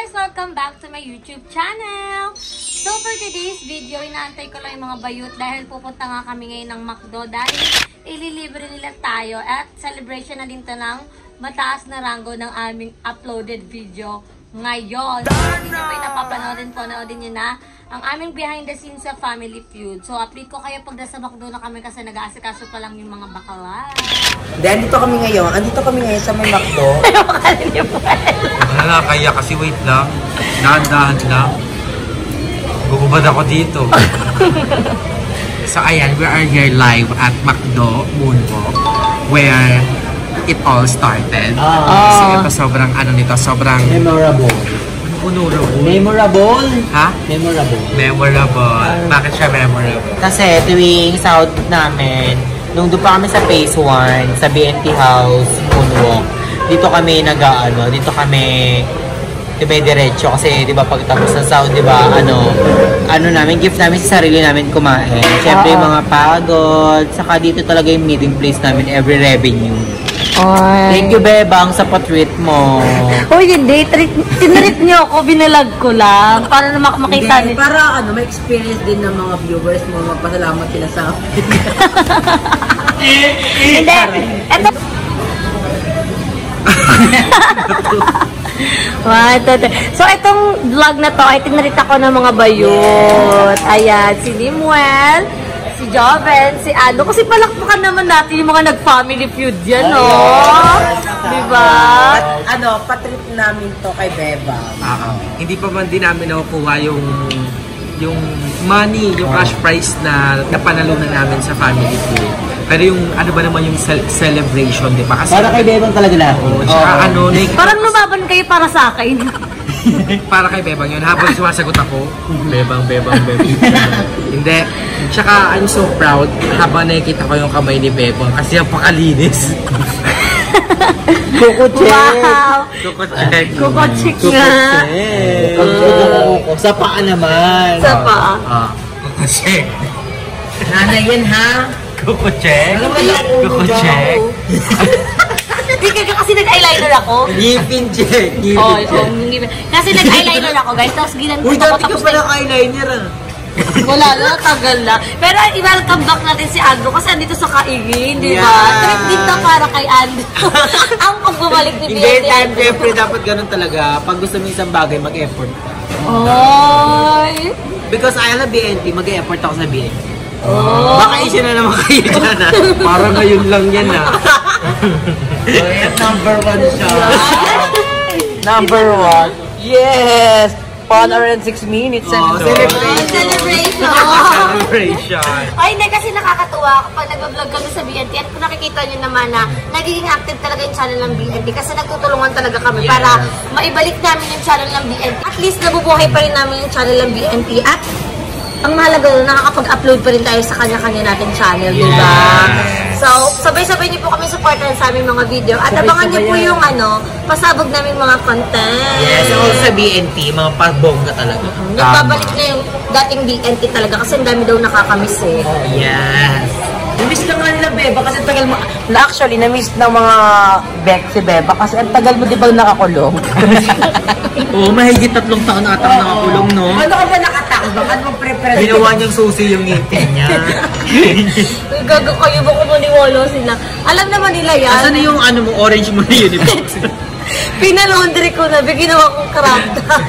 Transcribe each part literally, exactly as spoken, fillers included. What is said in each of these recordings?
guys! Welcome back to my YouTube channel! So for today's video, inaantay ko lang yung mga bayut dahil pupunta nga kami ngayon ng McDo dahil ililibre nila tayo at celebration na din to ng mataas na rango ng aming uploaded video ngayon. So hindi nyo pa yung napapanoodin po, naodin nyo na ang aming behind the scenes sa Family Feud. So update ko kayo pag nasa McDo na kami kasi nag-aasikaso pa lang yung mga bakla. Then, andito kami ngayon. Andito kami ngayon sa may McDo. Ano makalin niyo po? Wala na, kaya kasi wait lang. Dahan-dahan lang. Gugubad ako dito. So ayan, we are here live at McDo, Moonwalk, where it all started. Oh. So ito sobrang ano nito, sobrang... Memorable. Memorable? Memorable? Ha? Memorable. Memorable. Bakit siya memorable? Kasi tuwing sahod namin, nung doon pa kami sa phase one, sa B N T House, Moonwalk, dito kami nag-ano, dito kami dumidiretso kasi 'di ba pagtapos ng sahod, 'di ba, ano, ano namin, gift namin sa sarili namin kumain. Syempre yung mga pagod, saka dito talaga yung meeting place namin, every revenue. Oy. Thank you, Bebang, sa pa-treat mo. Uy, hindi. Tinreat niyo ako, binalag ko lang. Para na mak makita niyo. Para ano, may experience din ng mga viewers mo, magpasalamat sila sa akin. Hindi. Ito. Wow, so itong vlog na to ay tinreat ako ng mga bayut. Ayan, si Limuel, si Joven, si Ano. Kasi palakpakan naman natin yung mga nag-family feud yan, no? Diba? At, ano, patrip namin to kay Beba. Uh, hindi pa man din namin nakukuha yung yung money, yung cash prize na napanalunan namin sa family feud. Pero yung ano ba naman yung ce celebration, di ba? Kasi para kay Bebang talaga lahat. Oo, tsaka oh. ano, like, parang lumaban kayo para sa akin. para kay Bebang yun. Habang sumasagot ako, Bebang, Bebang, Bebang. Hindi. Tsaka I'm so proud habang nakikita ko yung kamay ni Bebang kasi ang pakalinis. Kuko check. Wow. Kuko check. Kuko check nga. Kuko. Sa paa naman. Sa paa. Ah, kuko check. Nanay yan, ha? Kuko check. Kuko check. Hindi ka kasi nag-eyeliner ako. Ngipin check. Oo, oh, ngipin. Kasi nag-eyeliner ako, guys. Tapos ginanto Uy, ko dati ka tapos pala eyeliner, ah. wala na, tagal na. Pero i-welcome back natin si Andrew kasi andito sa kaingin, di ba? Yeah. Trip dito para kay Andrew. Ang pagbabalik ni B N T. Hindi, time syempre dapat ganun talaga. Pag gusto mo isang bagay, mag-effort. Oy! Because I love B N T, mag-effort ako sa B N T. Oh. Baka issue na naman kayo dyan, ha? Parang ngayon lang yan, ha? So, yan, number one siya. Number one. Yes! one hour and six minutes. Oh, celebration. Celebration! Celebration! Ay, hindi, kasi nakakatuwa kapag nag-vlog kami sa B N T at kung nakikita nyo naman na nagiging active talaga yung channel ng B N T kasi nagtutulungan talaga kami yes. para maibalik namin yung channel ng B N T. At least nabubuhay pa rin namin yung channel ng B N T at ang mahalaga doon, nakakapag-upload pa rin tayo sa kanya-kanya natin channel, yes. Diba? So, sabay-sabay niyo po kami supportan sa aming mga video. At sabay, abangan niyo po yan. Yung ano, pasabog namin mga content. Yes, all sa B N T, mga parbongga talaga. Mm-hmm. Nagbabalik na yung dating B N T talaga kasi ang dami daw nakakamiss eh. Yes. Namiss na nga nila Beba kasi tagal mo. Actually, namiss na mga Beck si Beba kasi ang tagal mo di ba nakakulong? Oo, mahigit tatlong taon na atang nakakulong, no? Ano ka ba nakatakbang? Ano mong preference? Ginawa niyang susi yung ngipin niya. Gago kayo, baka maniwala sila. Alam naman nila yan. Asan na yung ano mo, orange mo na uniform? Pinalaundry ko na, ginawa kong crop top.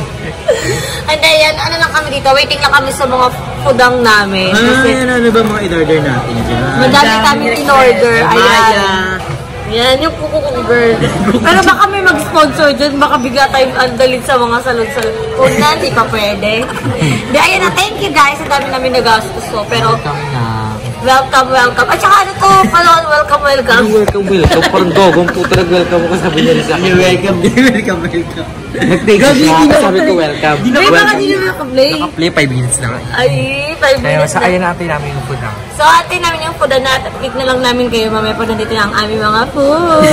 And then, ano lang kami dito, waiting lang kami sa mga pudang namin. Ah, yan, ano ba mga in-order natin dyan? Madami kami in-order. Ayan. Yan, yung kuko girl. Pero baka may mag-sponsor dyan, baka bigla tayong andalin sa mga salon-salon. Kung na, di pa pwede. Di, ayan na, thank you guys. Ang dami namin nagastos ko. Pero, welcome, welcome. At saka ano to, palon, welcome, welcome. Welcome, welcome. Parang gogong po talaga welcome ko sabi niya sa akin. Welcome, welcome, welcome. Nag-take siya, sabi ko welcome. May mga hindi naman naka-play. Naka-play, five minutes na. Ay, five minutes na. na. Kaya sa natin namin yung food na. So, atin namin yung food na at update na lang namin kayo. Mamaya pa nandito na ang aming mga food.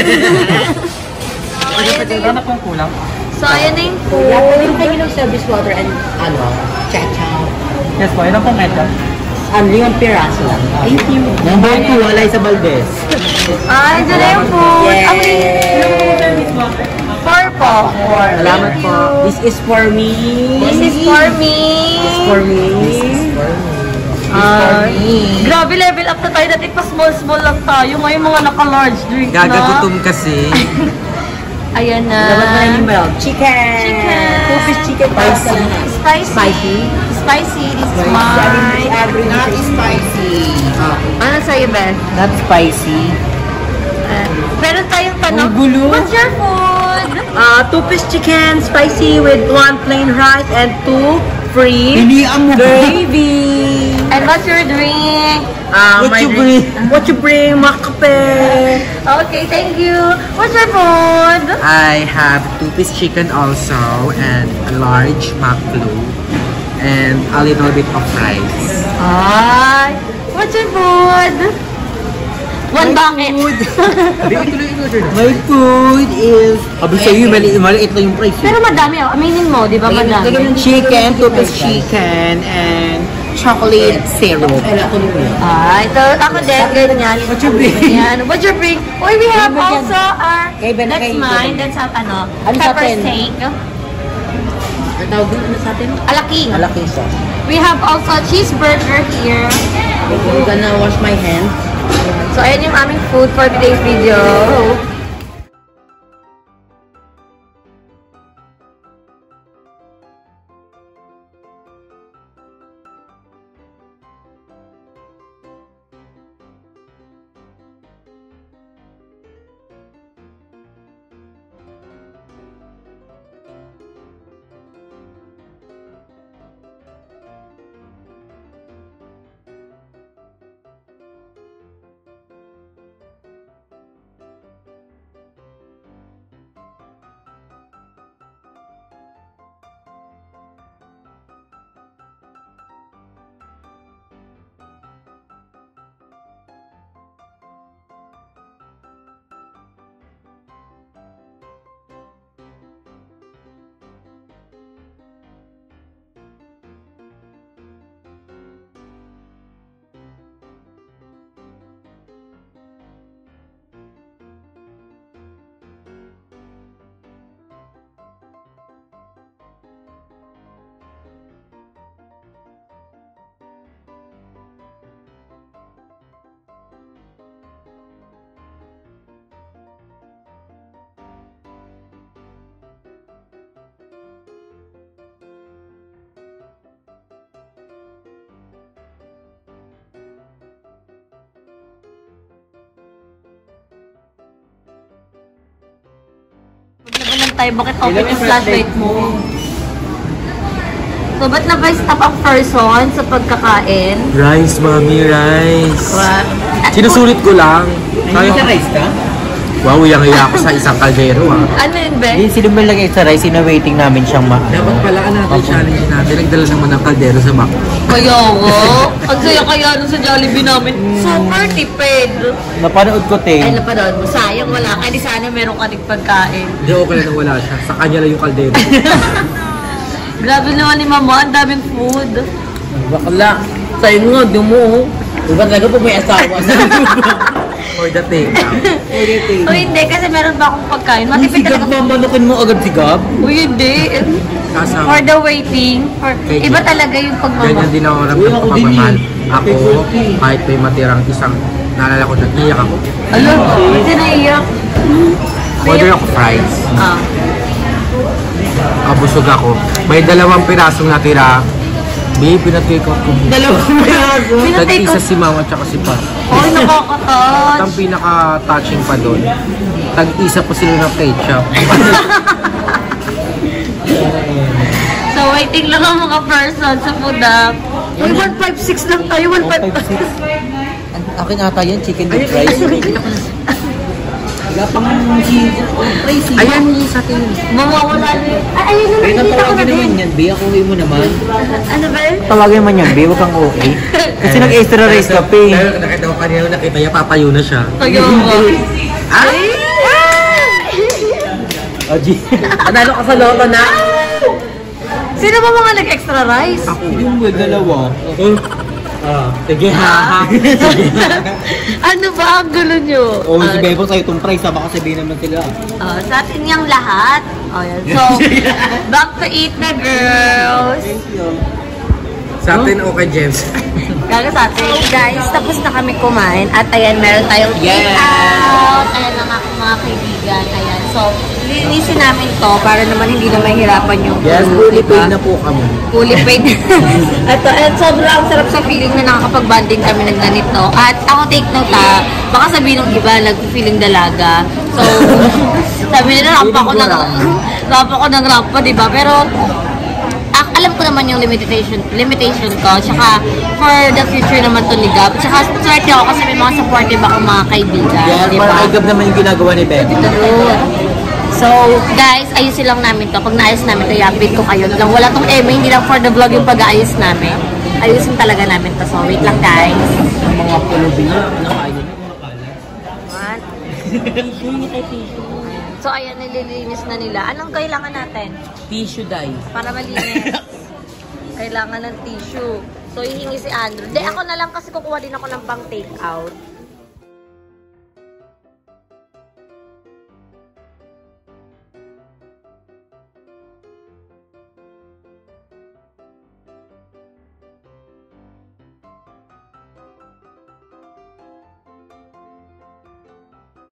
Ano pong kulang? So, ayan na yung food. Pwede kayo ng service water and ano, cha-chow. Yes po, ilan pong method? Ano yung piraso lang. Thank you. Number two, Walay sa Valdez. Ay, dyan na yung food. Yes. Ang four po. Salamat Thank po. you. This is for me. This is for me. This is for me. Ah, grabe, level up na tayo. Dati pa small-small lang tayo. Ngayon mga naka-large drink na. Gagagutom kasi. Ayan na. Dapat na yung milk. Chicken. Chicken. Two-piece chicken. Spicy. Spicy. Spicy. Spicy. This is mine. Not spicy. Ano sa'yo, Beth? Not spicy. Uh, meron tayong tanong. Ang gulo. What's your food? Uh, two-piece chicken, spicy with one plain rice and two free Pilihan mo ba? gravy. And what's your drink? Uh, What my you drink- What you bring? Makape. Okay, thank you. What's your food? I have two-piece chicken also and a large McFlue and a little bit of rice. Ay, what's your food? One bucket. My food is... Sabi sa'yo, mali maliit lang yung price. Pero madami oh. Aminin mo, di ba madami? Chicken, two-piece chicken, and chocolate syrup. Ah, ito, ako din, ganyan. What's your drink? Yan. What's your drink? Uy, we have also our, Kay Ben, that's kay mine, Ben. that's our, ano, Ano sa pepper atin? steak. Ang tawag din ano sa atin? Alaking. Malaki sauce. We have also a cheeseburger here. I'm gonna wash my hands. So, ayan yung aming food for today's video. Maglaban lang tayo, bakit open yung flashlight mo? So, ba't na-stop ang person sa pagkakain? Rice, mami, rice. Wow. Sinusulit ko lang. Ay, sa rice ka? Wow, uyang-iya ako sa isang kaldero ah. Ano yun, Be? Hindi, sila malagay sa rice, ina-waiting namin siyang ma... Dapat pala ka natin challenge natin. Nagdala naman ng kaldero sa Bakla. Kaya ko. Ang saya kaya nun sa Jollibee namin. Super tipid. Napanood ko, te. Ay, napanood mo. Sayang wala ka. Di sana meron ka rin pagkain. Hindi ako pala nang wala siya. Sa kanya lang yung kaldero. Grabe naman ni Mama. Ang daming food. Bakla. Sa'yo nga, di mo. Diba talaga po may asawa na? For the take. O hindi, kasi meron ba akong pagkain? Si Matipid Gab, talaga. mamanukin mo agad si Gab. Uy, hindi. Kasama. For the waiting. For, Kay iba Gab. talaga yung Ganyan pagmamahal. din ako Uy, ng ako din pagmamahal. yun. Ako, kahit may matirang isang naalala ko, nag-iyak ako. Alam, hindi naiyak. Order ako fries. Ah. Kabusog ako. May dalawang pirasong natira. Babe, pinatake out ko. Dalawang piraso. Pinatake Tag-isa out. si Mama at saka si Pa. Ay, At nakaka-touch. ang pinaka-touching pa doon, tag-isa pa sila ng ketchup. So, waiting lang ang mga person sa food up. Uy, one five six lang tayo. one five six. Akin ata yan, chicken with rice. Wala pang crazy. Ayan yung sa atin. Mawawala na yun. Ay, ayun na, Kaya nakikita ko na tawagin din. naman yan, B. Ako mo naman. Ano ba yun? Tawagin man yan, B. Huwag kang okay. Kasi nag-extra rice ka, P. Pero nakita ko kanina, nakita niya, papayo na siya. Kaya ko. Ay! O, G. Panalo ka sa loto na. Sino ba mga nag-extra rice? Yung may dalawa. Ah, sige ha. Ano ba ang gulo nyo? Oo, Ah, si Bebo sa'yo itong price, ha? Baka sabihin naman sila. ah, sa atin yung lahat. Oh, yan. So, back to eat na, girls. Thank you. Sa atin, okay, James. Gaga sa atin. Guys, tapos na kami kumain. At ayan, meron tayong Yes! take-out. Ayan ang aking mga kaibigan. Ayan. So, linisin namin to para naman hindi na mahirapan yung Yes, crew, fully diba? paid na po kami. Fully paid. At, at sobrang sarap sa feeling na nakakapag-banding kami ng ganito. At ako take note ha, baka sabihin ng iba, nag-feeling dalaga. So, sabi nila, rampa ko ng, rampa ko ng rampa, diba? Pero, ak- alam ko naman yung limitation limitation ko. Tsaka, for the future naman to ni Gab. Tsaka, swerte ako kasi may mga supportive akong mga kaibigan. Yes, diba? para kay Gab naman yung ginagawa ni Bebo. True. So, guys, ayusin lang namin to. Pag naayos namin to, i-update ko kayo. Lang, wala tong eme, hindi lang for the vlog yung pag-aayos namin. Ayusin talaga namin to. So, wait lang, guys. Ang mga pulubi niya, nakain nila, mga kalat. What? Tissue, hindi tayo tissue. So, ayan, nililinis na nila. Anong kailangan natin? Tissue dye. Para malinis. Kailangan ng tissue. So, hihingi si Andrew. Di, ako na lang kasi kukuha din ako ng pang take out.